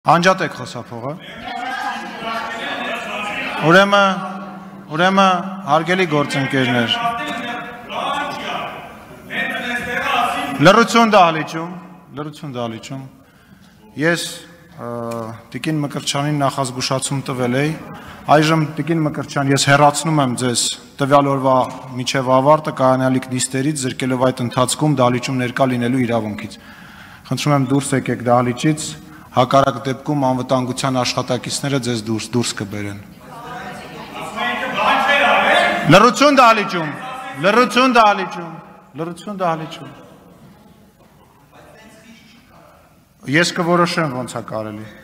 Անջատեք խոսափողը։ Ուրեմն հարգելի գործընկերներ։ Լռություն դահլիճում։ Ես Տիկին Մկրտչյանին նախազգուշացում տվել էի, այժմ Տիկին Մկրտչյան, ես հեռացնում եմ ձեզ տվյալ օրվա միջև ավարտը կայանալիք նիստերից, զրկելով այդ ընթացքում դահլիճում ներկա լինելու իրավունքից։ Խնդրում եմ դուրս եկեք դահլիճից, հակառակ դեպքում անվտանգության աշխատակիցները ձեզ դուրս կբերեն։ Լռություն դահլիճում։ Ես կորոշեմ ոնց է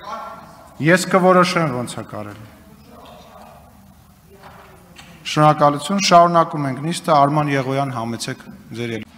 կարելի։ Շնորհակալություն, շարունակում ենք նիստը, Արման Եղոյան, համեցեք ձեր ելույթը։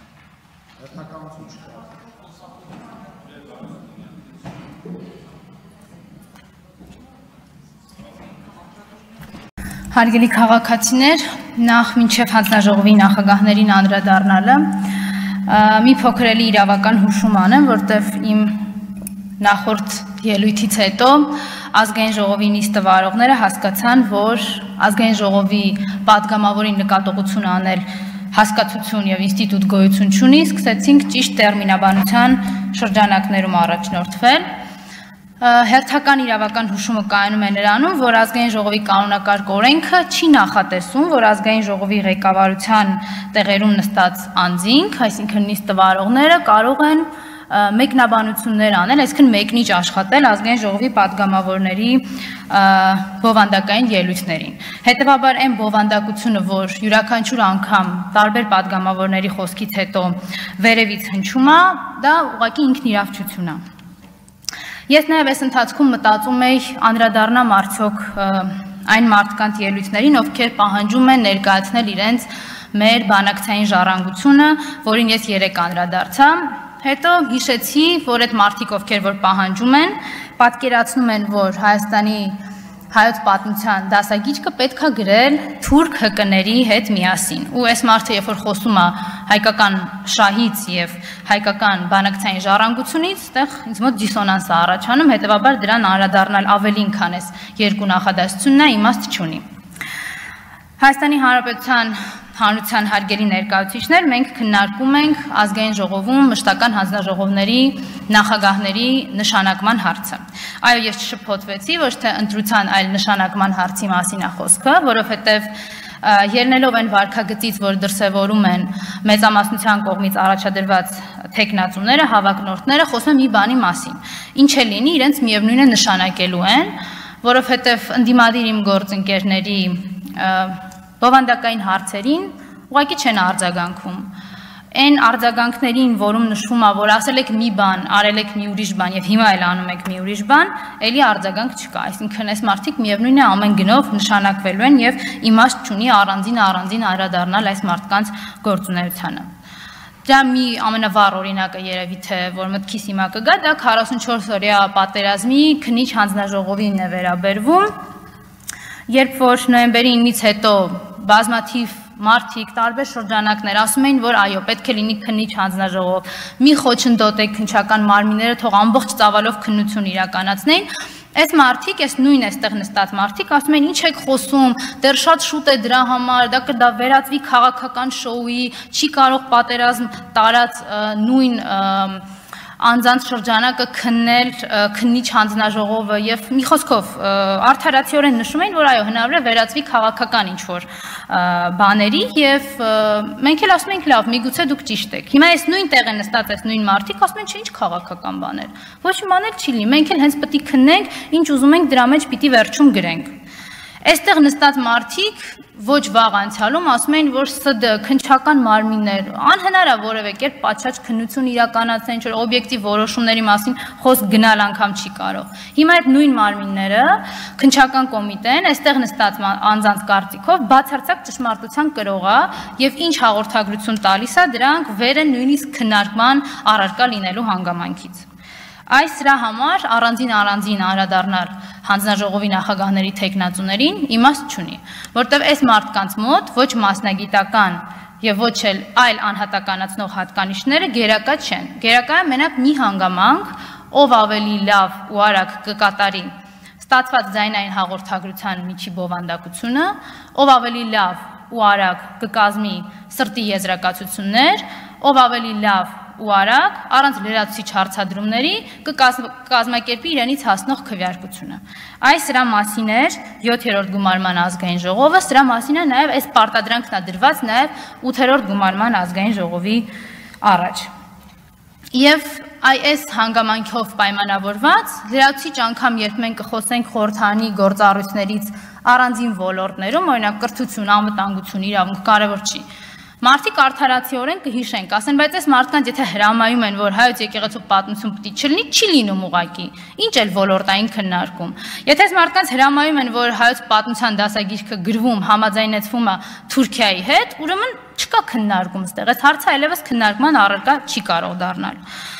Հարգելի քաղաքացիներ, նախ մինչև հանձնաժողովի նախագահներին անդրադառնալը մի փոքրելի իրավական հուշում անեմ, որտեղ իմ նախորդ ելույթից հետո ազգային ժողովի նիստը վարողները հասկացան, որ ազգային ժողովի պատգամավորին նկատողություն անել հասկացություն եւ ինստիտուտ գոյություն չունի, սկսեցինք ճիշտ տերմինաբանության շրջանակներում առաջնորդվել։ Հերթական իրավական հուշումը կայանում է նրանում, որ ազգային ժողովի կանոնակարգ օրենքը չի նախատեսում, որ ազգային ժողովի ղեկավարության տեղերում նստած անձինք, այսինքն նիստը վարողները կարող են մեկնաբանություններ անել, այսինքն մեկնիչ աշխատել ազգային ժողովի պատգամավորների բովանդակային ելույթներին։ Հետևաբար այն բովանդակությունը, որ յուրաքանչյուր անգամ տարբեր պատգամավորների խոսքից հետո վերևից հնչում է, դա ուղղակի ինքնիրավչություն է։ Ես նաև այս ընթացքում մտածում էի անդրադառնամ արդյոք այն մարդկանց ելույթներին, ովքեր պահանջում են ներկայացնել իրենց մեր բանակցային ժառանգությունը, որին ես երեկ անդրադարձա, հետո հիշեցի, որ այդ մարդիկ, ովքեր որ պահանջում են, պատկերացնում են, որ Հայաստանի հայոց պատմության դասագիճը պետք է գրել թուրք ՀԿ-ների հետ միասին։ Ու այս մարդը, երբ որ խոսում է հայկական շահից եւ հայկական բանակցային ժառանգությունից, այդտեղ ինձ մոտ դիսոնանս է առաջանում, հետեւաբար դրան անդրադառնալ ավելին, քան այս երկու նախադասությունն է, իմաստ չունի։ Հայաստանի Հանրության հարգելի ներկայացուցիչներ, մենք քննարկում ենք ազգային ժողովում մշտական հանձնաժողովների նախագահների նշանակման հարցը։ Այո, ես չշփոթվեցի, ոչ թե ընտրության, այլ նշանակման հարցի մասին է խոսքը, որովհետև ելնելով այն վարքագծից, որ դրսևորում են մեծամասնության կողմից առաջադրված թեկնածուները, հավակնորդները, խոսում են մի բանի մասին։ Ինչ է լինի, իրենց միևնույն է նշանակելու են, որովհետև ընդդիմադիր իմ գործընկերների բովանդակային հարցերին ուղղակի չեն արձագանքում։ Այն արձագանքներին, որում նշվում է, որ ասել եք մի բան, արել եք մի ուրիշ բան եւ հիմա էլ անում եք մի ուրիշ բան, էլի արձագանք չկա։ Այսինքն այս մարդիկ միևնույն է ամեն գնով նշանակվելու են եւ իմաստ չունի առանձին անդրադառնալ այս մարդկանց գործունեությանը։ Դա մի ամենավառ օրինակը երևի թե որ մտքիս հիմա կգա, դա 44-օրյա պատերազմի քննիչ հանձնաժողովին է վերաբերվում, երբ որ նոյեմբերի 9-ից հետո բազմաթիվ մարդիկ տարբեր շրջանակներ ասում էին, որ այո, պետք է լինի քննիչ հանձնաժողով, մի խոչընդոտեք քննչական մարմինները, թող ամբողջ ծավալով քննություն իրականացնեին։ Այս մարդիկ, այս նույն այստեղ նստած մարդիկ ասում են, ինչ եք խոսում, դեռ շատ շուտ է դրա համար, դա կվերածվի քաղաքական շոուի, չի կարող պատերազմ տարած նույն անձանց շրջանակը քննել քննիչ հանձնաժողովը եւ մի խոսքով արդարացիորեն նշում էին, որ այո, հնարավոր է վերածվի քաղաքական ինչ-որ բաների եւ մենք էլ ասում ենք լավ, միգուցե դուք ճիշտ եք։ Հիմա այս նույն տեղը նստած այս նույն մարդիկ ասում են, չէ, ինչ քաղաքական բաներ։ Ոչ մի բան էլ չի լինի, մենք էլ հենց պետք է քննենք, ինչ ուզում ենք դրա մեջ պիտի վերջում գրենք։ Այստեղ նստած մարդիկ ոչ վաղ անցյալում ասում էին, որ ՍԴ քննչական մարմիններ անհնար է որևէ կերպ պատշաճ քննություն իրականացնել, ինչ որ օբյեկտիվ որոշումների մասին խոսք գնալ անգամ չի կարող։ Հիմա այդ նույն մարմինները քննչական կոմիտեն, այստեղ նստած անձանց կարծիքով բացարձակ ճշմարտության կրող է եւ ինչ հաղորդագրություն տալիս է, դրանք վեր են նույնիսկ քննարկման առարկա լինելու հանգամանքից։ Այս դրա համար առանձին անդրադառնալ հանձնաժողովի նախագահների թեկնածուներին իմաստ չունի, որտեղ այս մարդկանց մոտ ոչ մասնագիտական եւ ոչ էլ այլ անհատականացնող հատկանիշները գերակա չեն։ Գերակա է մենակ մի հանգամանք, ով ավելի լավ ու արագ կկատարի ստացված ձայնային հաղորդագրության միջի բովանդակությունը, ով ավելի լավ ու արագ կկազմի սրտի եզրակացություններ, ով ավելի լավ ու արագ առանց լրացուցիչ հարցադրումների կկազմակերպի իրենից հասնող քվեարկությունը։ Այս սրա մասին էր 7-րդ գումարման ազգային ժողովը, սրա մասին է նաև այս պարտադրանքն է դրված նաև 8-րդ գումարման ազգային ժողովի առաջ։ Եվ այս հանգամանքով պայմանավորված լրացուցիչ անգամ երբ մենք կխոսենք խորհրդանի գործառույթներից առանձին ոլորտներում, օրինակ կրթություն, անվտանգություն, իրավունք, կարևոր չի։ Մարդիկ արդարացիորեն կհիշեն, ասեն, բայց այս մարդկանց եթե հրամայում են, որ հայոց եկեղեցու պատմություն պետք է չլինի, չի լինում ուղղակի։ Ինչ էլ ոլորտային քննարկում։ Եթե այս մարդկանց հրամայում են, որ հայոց պատմության դասագիրքը գրվում, համաձայնեցվում է Թուրքիայի հետ, ուրեմն չկա քննարկում այստեղ։ Այս հարցը այլևս քննարկման առարկա չի կարող դառնալ։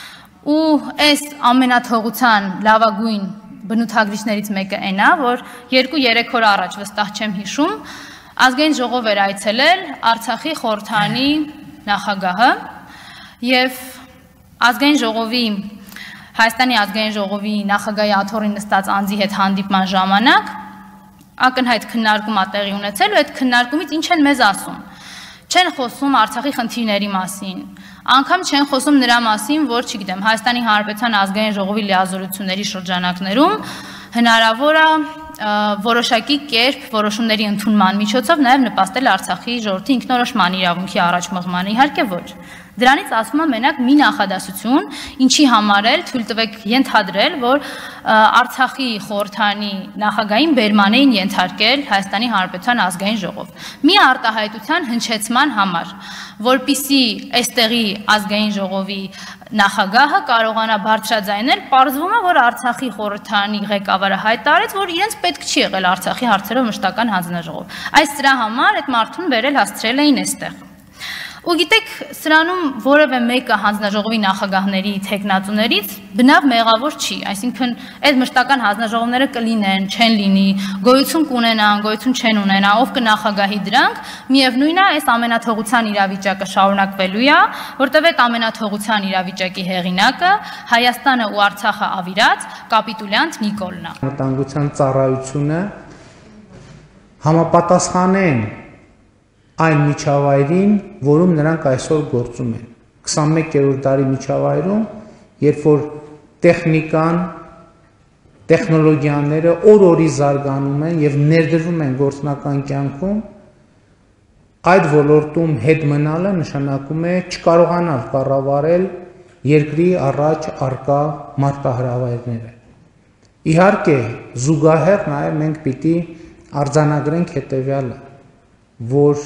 Ու այս ամենաթողության լավագույն բնութագրիչներից մեկը այն է, որ 2-3 օր առաջ վստահ չեմ հիշում, ազգային ժողով էր այցելել Արցախի խորհրդանի նախագահը եւ ազգային ժողովի Հայաստանի ազգային ժողովի նախագահի աթոռին նստած անձի հետ հանդիպման ժամանակ ակնհայտ քննարկում ա տեղի ունեցել ու այդ քննարկումից ինչ են մեզ ասում։ Չեն խոսում Արցախի խնդիրների մասին, անգամ չեն խոսում նրա մասին, որ, չգիտեմ, Հայաստանի Հանրապետության ազգային ժողովի լիազորությունների շրջանակներում հնարավոր է որոշակի կերպ որոշումների ընդունման միջոցով նաև նպաստել Արցախի ժողովրդի ինքնորոշման իրավունքի առաջ մղմանը, իհարկե ոչ։ Դրանից ասում եմ մենակ մի նախադասություն, ինչի համար էլ թույլ տվեք ենթադրել, որ Արցախի խորհրդանի նախագահին բերման էին ենթարկել Հայաստանի Հանրապետության ազգային ժողով։ Մի արտահայտության հնչեցման համար, որպիսի այստեղի ազգային ժողովի նախագահը կարողանա բարձրաձայնել, պարզվում է, որ Արցախի խորհրդանի ղեկավարը հայտարարեց, որ իրենց պետք չի եղել Արցախի հարցերով մշտական հանձնաժողով։ Այս սրա համար այդ մարդուն բերել հասցրել էին այստեղ։ Ու գիտեք, սրանում որևէ մեկը հանձնաժողովի նախագահների թեկնածուներից բնավ մեղավոր չի, այսինքն այդ մշտական հանձնաժողովները կլինեն, չեն լինի, գոյություն կունենան, գոյություն չեն ունենա, ով կնախագահի դրանք, միևնույն է, այս ամենաթողության իրավիճակը շարունակվելու է, որտեղ այդ ամենաթողության իրավիճակի հեղինակը Հայաստանը ու Արցախը ավիրած կապիտուլյանտ Նիկոլն է։ Անվտանգության ծառայությունը համապատասխանեն այն միջավայրին, որում նրանք այսօր գործում են։ 21-րդ դարի միջավայրում, երբ որ տեխնիկան, տեխնոլոգիաները օր-օրի զարգանում են եւ ներդրվում են գործնական կյանքում, այդ ոլորտում հետ մնալը նշանակում է չկարողանալ կառավարել երկրի առաջ առկա մարտահրավերները։ Իհարկե, զուգահեռ նաեւ մենք պիտի արձանագրենք հետեւյալը, որ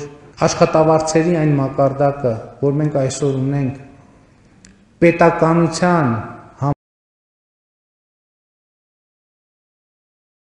աշխատավարձերի այն մակարդակը, որ մենք այսօր ունենք, պետականության